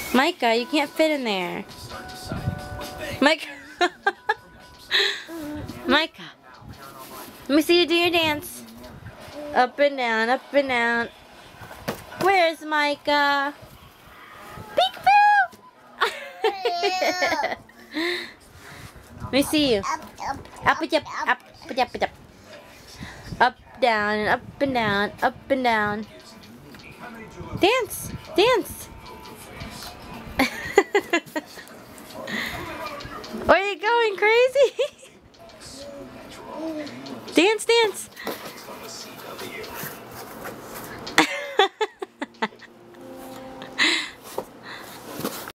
Micah, you can't fit in there. Micah. Micah. Let me see you do your dance. Up and down, up and down. Where's Micah? Peekaboo! Let me see you. Up and up, up and up and up. Up, down, and up and down, up and down. Dance, dance. Are you going crazy? Dance, dance.